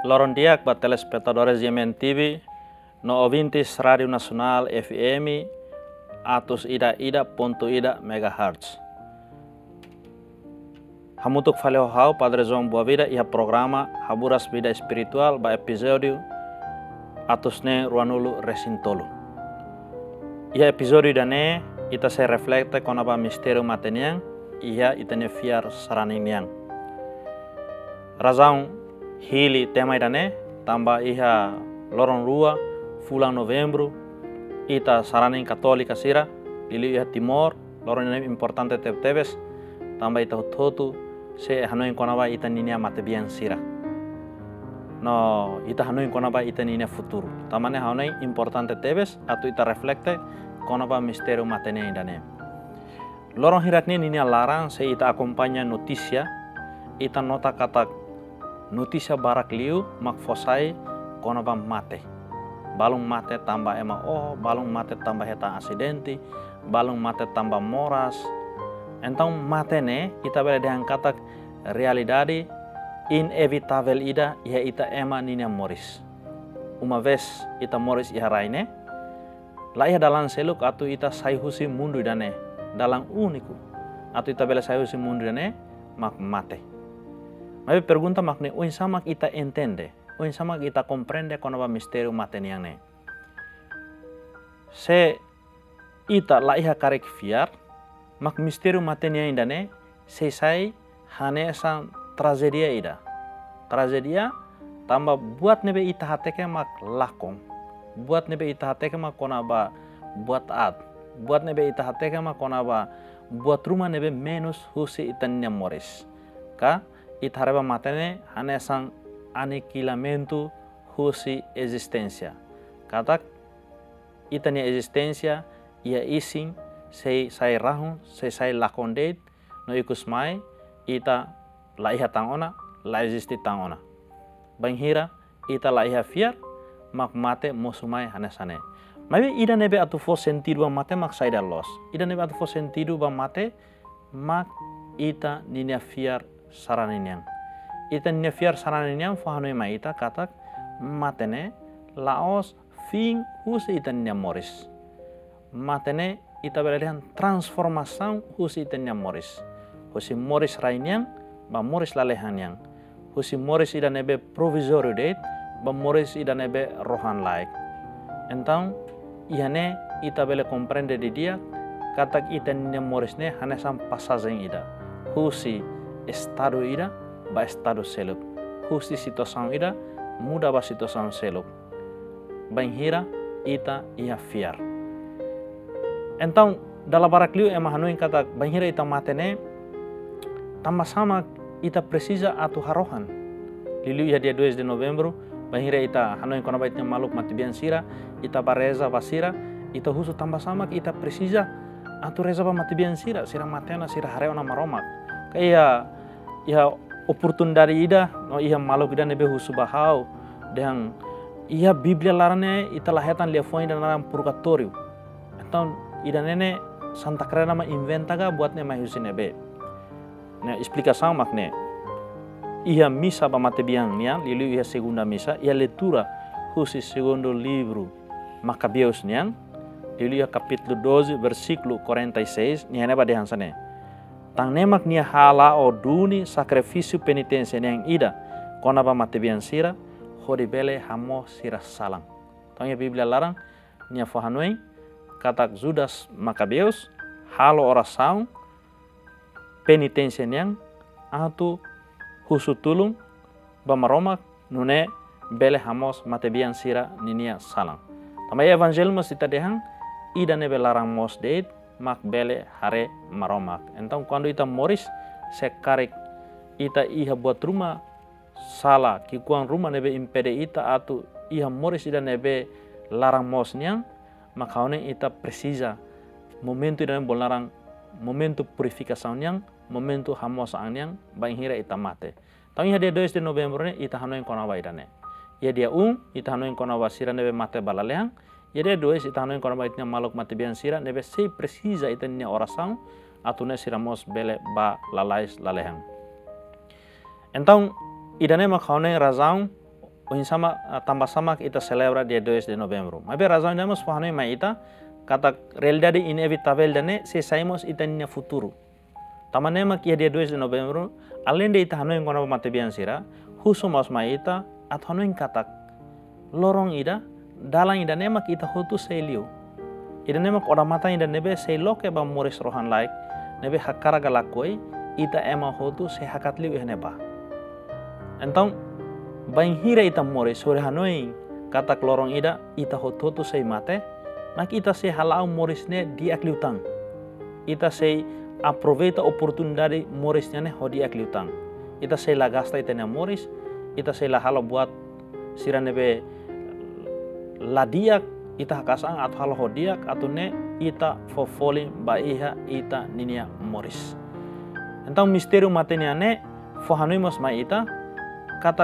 Loron diak para telespectadores Yemen TV, no ouvintes Radio Nacional FM, atus ida.ida MHz. Hamutuk faleo hau Padre João Boa Vida ia programa Haburas Vida Espiritual ba episódio atusne ruanulu resintolo. Ia episódio dane ita se reflekte konaba mistério mateniang ia itane fiar saraniang. Razão hili tema dane tamba iha lorong rua fulang Novembro ita saraning Katolika sira lili iha Timor lorong ini importante tebes tamba ita hotu se hanoin konaba ita ninia matebian sira. No ita hanoin konaba ita ninia futuro. Tamane hanoin importante tebes atau ita reflekte konaba mistério matene dane. Lorong hiratni ninia larang se ita acompanya noticia ita nota kata noticia barak liu mak fosai konaba mate. Balung mate tambah ema balung mate tambah heta asidenti, balung mate tambah moras. Então matene ita bela dengan kata realidade inevitável ida ia ita ema ninia moris. Uma vez ita moris ia raine, la ia dalam seluk atau ita sayhusi mundu dane dalam uniku atau ita bela sayhusi mundu dane mak mate. Mas pergunta makne oin sama ita entende, oin sama ita comprende konaba mistério mateniane. Se ita la ia karek fiar mak mistério matenia indane sesai hane sang tragedia ida. Tragedia tambah buat nebe ita hateke mak lakong. Buat nebe ita hateke mak konaba buat buat nebe ita hateke mak konaba buat rumah nebe menus husi itanya moris. Ka ita hareba matene hane sang aniquilamento husi existência. Katak itanya existência ia ising sai rahun sai lakondet no ikus mai ita la iha tangona la existi tangona banghira ita la iha fiar mak mate mosumai hanesane mai ida nebe atu fo sentido ba mate mak sai los ida nebe atu fo sentido ba mate mak ita ninia fiar saraninyang ita ninia fiar saraninyang fo hanoi mai ita katak matene laos fing husi ita ninia moris matene ita beralihan transformação husi itenya moris. Husi moris rainiang, ba moris lalehaniang. Husi moris ida nebe provisório date, ba moris ida nebe rohan laik. Então, ihane ita bele compreende di dia, katak itenya moris ne hanesam passagem ida. Husi estado ida, ba estado seluk. Husi situação ida, muda ba situação seluk. Banhira ita ia fiar. Então, dalam barakliu ema hanuin kata banhira ita matene tambah sama ita precisa atu harohan. Liu ya dia 2 de novembro, banhira ita hanuin kona baitnya maluk mati bian sira, ita bareza basira, ita husu tambah sama ita precisa atu reza ba mati bian sira matena sira hareona maromak. Kaya ya oportunidade ida, no iya maluk ida nebe husu bahau, dengan iya Biblia larane ita lahetan lefoin dan dalam purgatorio. Então ida nene Santa Cruz nama inventaga buatnya mahusin nebe. Nah explicação makne. Ia misa ba mate biang niang, lilu ia segunda misa, ia leitura husi segundo livro Macabeus niang, lilu ia capítulo 12 versículo 46, niane ba dehan sane. Tang nemak nia hala o duni sacrifício penitência niang ida, kona ba mate biang sira, hodi bele hamo sira salang. Tang ia Biblia larang nia fahanoi katak Judas Macabeus halo oração penitência niang atu husu tulung bamaromak nune bele hamos matebian sira ninia salang. Tamai evangelho mas ita dehang ida nebe larang mos deit mak bele hare maromak. Então quando ita moris se karek ita iha buat rumah sala kikuang rumah nebe impede ita atu iha moris ida nebe larang mos niang makaone ita precisa momento ida bolarang momento purificação niang momento hamosaan niang banghira ita mate. Tang dia 2 de novembro ne ita hanoin kona waidane. Ya dia ita hanoin kona wasira nebe mate balaleang. Ya dia 2 ita hanoin kona waitnya maluk mate bian sira nebe se precisa ita nia oração atune siramos bele ba lalais lalehang. Então idane makaone razão oin sama tambah sama ita celebra dia 2 de novembro. Mas razão damos fahanoi mai ita kata realidade inevitável dane se saímos ita nia futuro. Tamanema kia dia 2 de novembro, além de ita hanoi ngona mate biansira, husumos mai ita at hanoi katak lorong ida dalang ida nemak ita hotu seiliu. Ida nemak ora mata ida nebe seilok eba moris rohan laik nebe hakara galakoi ita ema hotu se hakat liu neba. Então bain hira ita moris sore hanoi katak lorong ida ita hotu sei mate mak ita se halau morisne diak liutang. Ita se aproveita oportunidade morisnya ne hodiak liutang. Ita se la gasta ita ne moris, ita se la halo buat siranebe ladiak ita hakasang atau halo hodiak atau ne ita fofoli baiha ita ninia moris. Então mistério matenia ne fohanuimos mai ita kata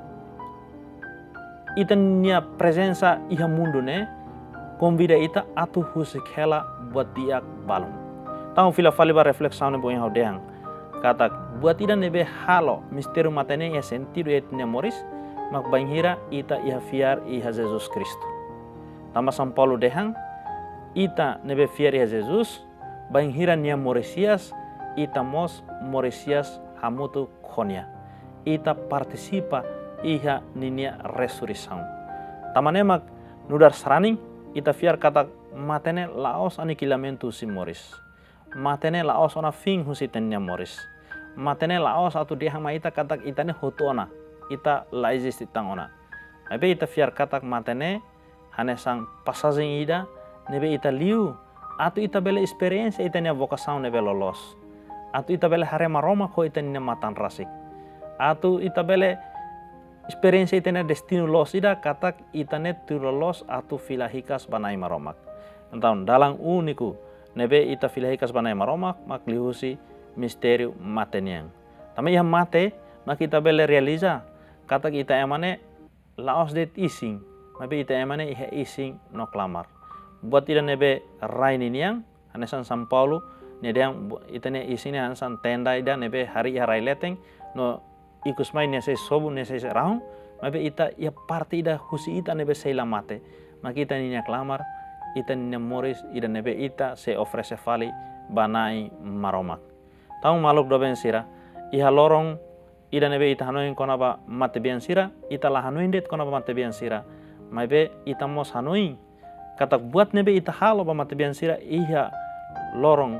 ita nia presença iha mundo ne convida ita atu husikela buat diak balon. Tau fila fali ba reflexão ne boin haudehang kata buat ida nebe halo mistério matenia ya sentido etnia moris mak banghira ita iha fiar iha Jesus Kristo. Tama São Paulo dehang ita nebe fiar iha Jesus banghira nia moresias ita mos moresias hamutu konia. Ita participa iha ninia resurreição. Tamanemak nudar saraning ita fiar kata matene laos aniquilamento si moris. Matene laos ona fing husi tenia moris. Matene laos atu dehang ma ita kata itane hotuona. Ita laizis titang ona. Nebe ita fiar katak matene hanesang passagem ida nebe ita liu atu ita bela experiência ita nia vocação nebe lolos. Atu ita bela harema Roma ko ita nia matan rasik. Atu ita bela experiência ita nia destino los ida katak ita ne tu lolos atu filahikas banai maromak. Então dalang uniku nebe ita filahikas banai maromak mak lihusi mistério mateniang. Tama iha mate mak ita bela realiza katak ita emane laos det ising, mabe ita emane iha ising no klamar. Buat ida nebe raini niang, hanesan São Paulo, nedang ita ne ising hanesan tenda ida nebe hari iha rai leteng, no ikus mai nese sobu nese rahung, mabe ita ia parti ida husi ita nebe seila mate, mak ita ninya klamar, ita ninya moris ida nebe ita se ofrece fali banai maromak. Tau maluk doben sira, iha lorong ida nebe ita hanoin kona ba mate biansira, ita la hanoin det kona ba mate biansira. Maibe ita mos hanoin. Katak buat nebe ita halo ba mate biansira iha lorong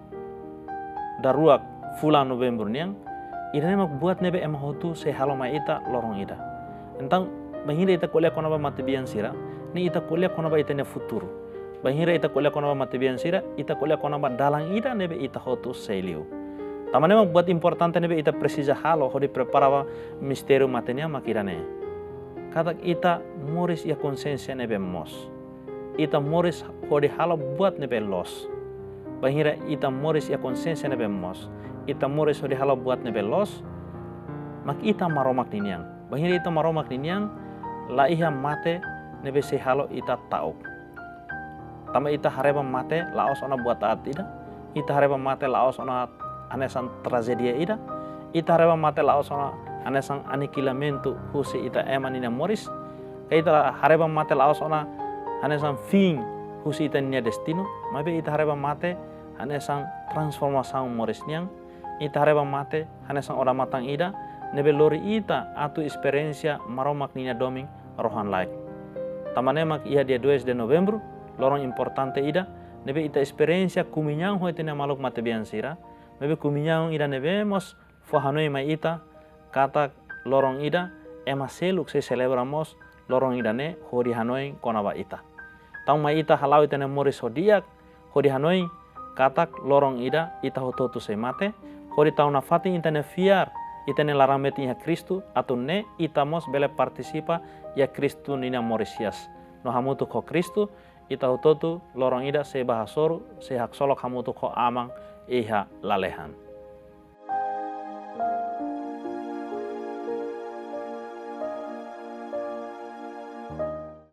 daruak fulan November niang. Ida nemak buat nebe emahotu se halo ma ita lorong ida. Entang bahira ita kuliah kona ba mate biansira, ni ita kuliah kona ba ita ne futuro. Bahira ita kuliah kona ba mate biansira, ita kuliah kona ba dalang ida nebe ita hotu seiliu. Tamane mak buat importante nebe ita precisa halo hodi preparava mistério matenia makirane. Katak ita moris ia consciência nebe mos. Ita moris hodi halo buat nebe los. Bahira ita moris ia consciência nebe mos. Ita moris hodi halo buat nebe los. Mak ita maromak niniang. Bahira ita maromak niniang la iha mate nebe se halo ita tauk. Tama ita hareba mate laos ona buat taat ida. Ita hareba mate laos ona anesan tragedia ida, ita hareba mate laos ona anesan aniquilamento husi ita emanina moris, ita hareba mate laos ona anesan fim husi ita nia destino, mabe ita hareba mate anesan transformação moris niang, ita hareba mate anesan ora matang ida, nebe lori ita atu experiência maromak ninya doming rohan laik. Tamanemak ia dia 2 de novembro, lorong importante ida, nebe ita experiência kuminyang ho itena maluk mate biansira, mebe kuminyang ida nebemos fohanoi mai ita kata lorong ida ema seluk se celebramos lorong ida ne hori hanoi konaba ita. Tau mai ita halau ita ne moris hodiak hori hanoi katak lorong ida ita hototu se mate hori tau nafati ita ne fiar ita ne larameti ya Kristu atau ne ita mos bele partisipa ya Kristu nina morisias. No hamutu ko Kristu ita hototu lorong ida se bahasoru se hak solok hamutu ko amang iha lalehan.